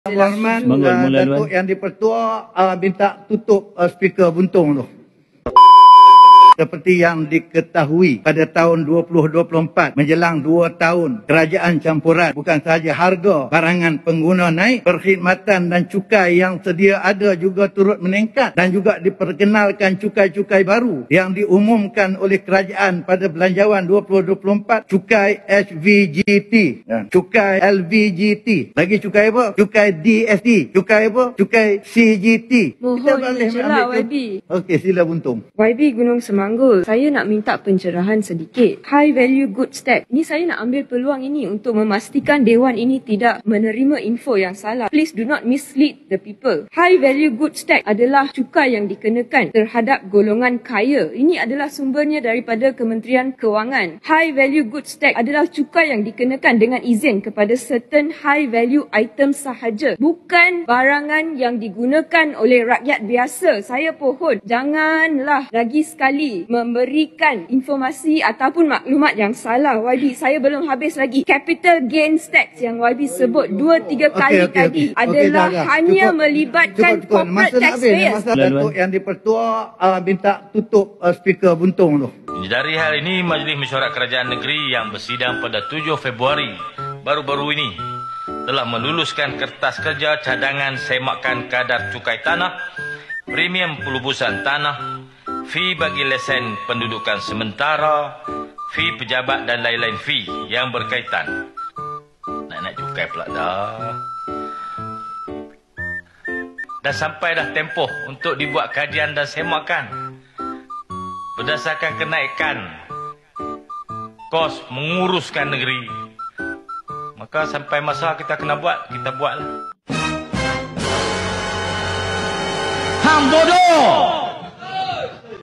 Rahman, Datuk Yang di-Pertua minta tutup speaker buntung tu. Seperti yang diketahui pada tahun 2024 menjelang 2 tahun kerajaan campuran, bukan sahaja harga barangan pengguna naik, perkhidmatan dan cukai yang sedia ada juga turut meningkat dan juga diperkenalkan cukai-cukai baru yang diumumkan oleh kerajaan pada Belanjawan 2024, cukai HVGT, cukai LVGT, lagi cukai apa? Cukai DST, cukai apa? Cukai CGT. Mohon jelas YB. Okey, sila buntung. YB Gunung Semanggul, saya nak minta pencerahan sedikit. High value goods tax. Ini saya nak ambil peluang ini untuk memastikan Dewan ini tidak menerima info yang salah. Please do not mislead the people. High value goods tax adalah cukai yang dikenakan terhadap golongan kaya. Ini adalah sumbernya daripada Kementerian Kewangan. High value goods tax adalah cukai yang dikenakan dengan izin kepada certain high value items sahaja. Bukan barangan yang digunakan oleh rakyat biasa. Saya pohon, janganlah lagi sekali memberikan informasi ataupun maklumat yang salah. YB, saya belum habis lagi. Capital gains tax yang YB sebut 2-3 kali tadi adalah hanya melibatkan corporate taxpayers. Masa Datuk Yang di-Pertua minta tutup speaker buntung tu. Dari hal ini, Majlis Mesyuarat Kerajaan Negeri yang bersidang pada 7 Februari baru-baru ini telah meluluskan kertas kerja cadangan semakan kadar cukai tanah, premium pelubusan tanah, fee bagi lesen pendudukan sementara, fee pejabat dan lain-lain fee yang berkaitan. Nak cukai pula dah. Dah sampai dah tempoh untuk dibuat kajian dan semakan. Berdasarkan kenaikan kos menguruskan negeri, maka sampai masa kita kena buat, kita buatlah.